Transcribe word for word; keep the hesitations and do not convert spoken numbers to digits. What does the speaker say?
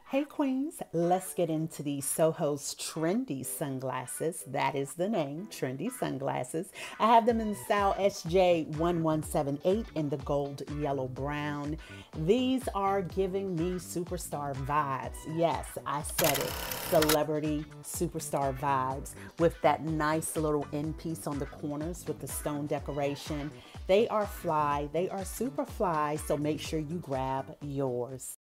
Hey Queens, let's get into these Sojos Trendy sunglasses. That is the name, Trendy sunglasses. I have them in the style S J one one seven eight in the gold, yellow, brown. These are giving me superstar vibes. Yes, I said it. Celebrity superstar vibes with that nice little end piece on the corners with the stone decoration. They are fly. They are super fly, so make sure you grab yours.